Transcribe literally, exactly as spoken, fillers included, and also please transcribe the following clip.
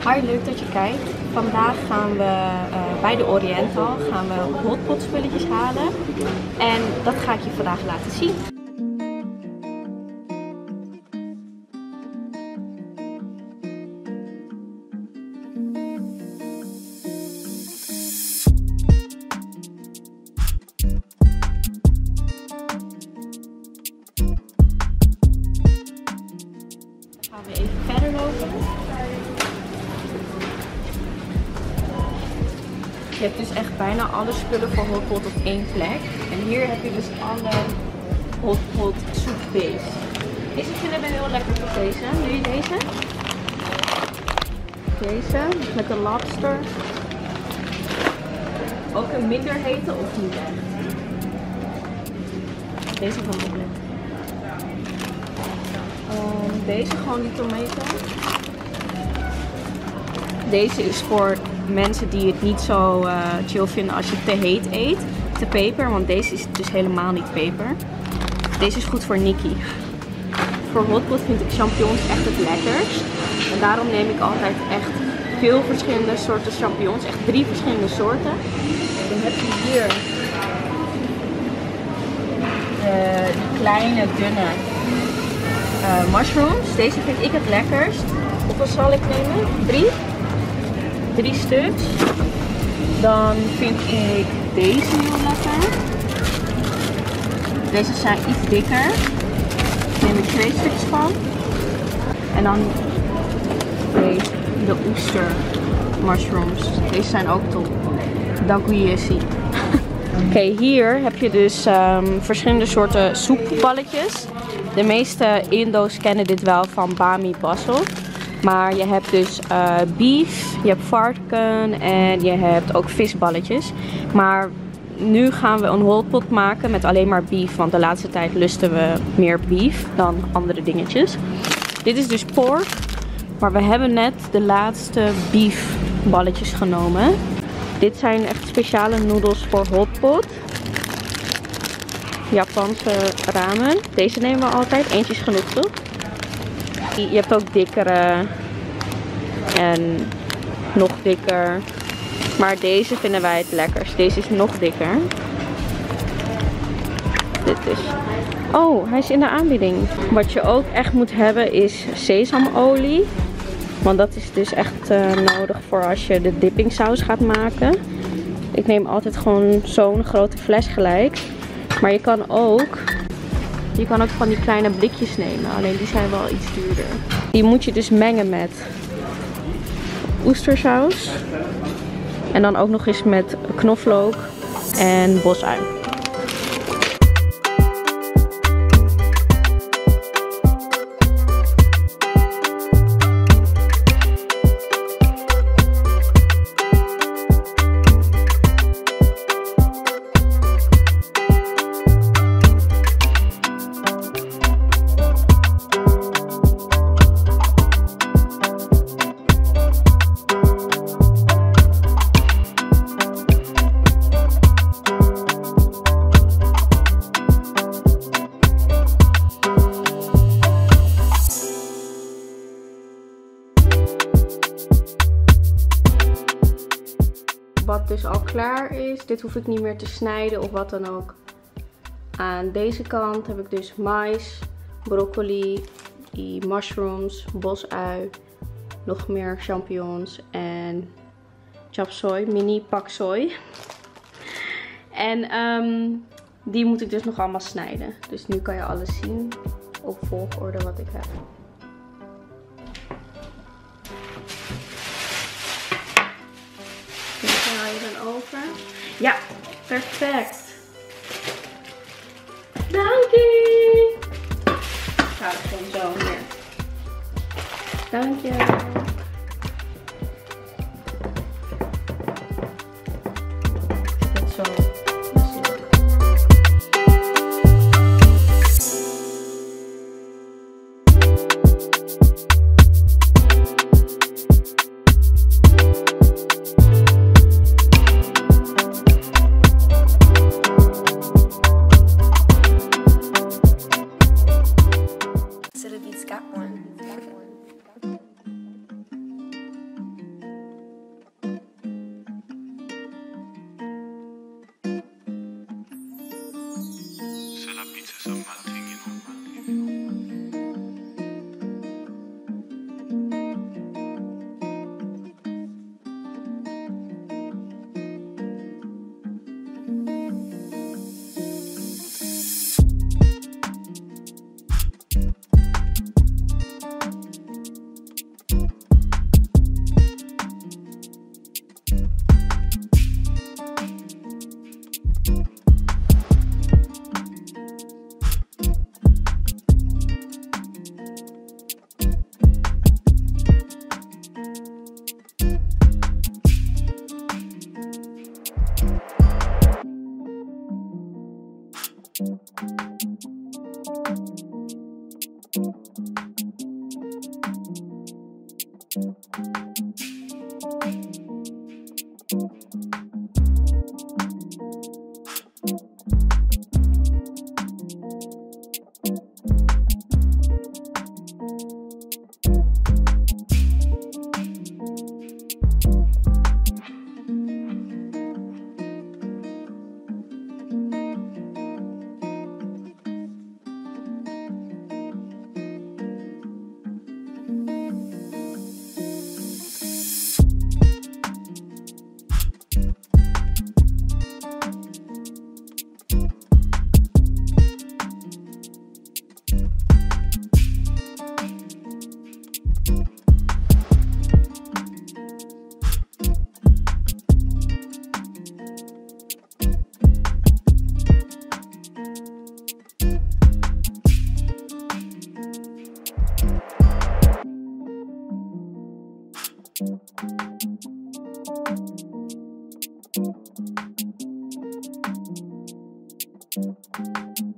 Hi, leuk dat je kijkt. Vandaag gaan we uh, bij de Oriental gaan we hotpot spulletjes halen. En dat ga ik je vandaag laten zien. Gaan we even verder lopen. Je hebt dus echt bijna alle spullen voor hotpot op één plek. En hier heb je dus alle hotpot soepbase. Deze vinden we heel lekker voor deze. Doe je deze? Deze met de lobster. Ook een minder hete of niet echt? Deze van de blik. Um, deze gewoon die tomato. Deze is voor mensen die het niet zo uh, chill vinden als je te heet eet. Te peper, want deze is dus helemaal niet peper. Deze is goed voor Nikki. Voor hotpot vind ik champignons echt het lekkerst. En daarom neem ik altijd echt veel verschillende soorten champignons. Echt drie verschillende soorten. Dan heb je hier de, die kleine, dunne uh, mushrooms. Deze vind ik het lekkerst. Hoeveel zal ik nemen? Drie? Drie stuks. Dan vind ik deze heel lekker. Deze zijn iets dikker. Daar neem ik twee stukjes van. En dan deze, de oester mushrooms. Deze zijn ook top. Daguiesi. Oké, okay, hier heb je dus um, verschillende soorten soepballetjes. De meeste Indo's kennen dit wel van Bami Basil. Maar je hebt dus uh, beef, je hebt varken en je hebt ook visballetjes. Maar nu gaan we een hotpot maken met alleen maar beef. Want de laatste tijd lusten we meer beef dan andere dingetjes. Dit is dus pork. Maar we hebben net de laatste beef balletjes genomen. Dit zijn echt speciale noedels voor hotpot. Japanse ramen. Deze nemen we altijd. Eentje is genoeg, toch? Je hebt ook dikkere en nog dikker. Maar deze vinden wij het lekkerst. Deze is nog dikker. Dit is... Oh, hij is in de aanbieding. Wat je ook echt moet hebben is sesamolie. Want dat is dus echt uh, nodig voor als je de dippingsaus gaat maken. Ik neem altijd gewoon zo'n grote fles gelijk. Maar je kan ook... Je kan ook van die kleine blikjes nemen, alleen die zijn wel iets duurder. Die moet je dus mengen met oestersaus. En dan ook nog eens met knoflook en bosui. Wat dus al klaar is. Dit hoef ik niet meer te snijden of wat dan ook. Aan deze kant heb ik dus mais, broccoli, die mushrooms, bosui, nog meer champignons en chop soy, mini pak soy. En um, die moet ik dus nog allemaal snijden. Dus nu kan je alles zien op volgorde wat ik heb. Haal je dan over? Ja, perfect. Dankie. Ik hou het gewoon zo hier. Dank je. Dit zo. Thank you.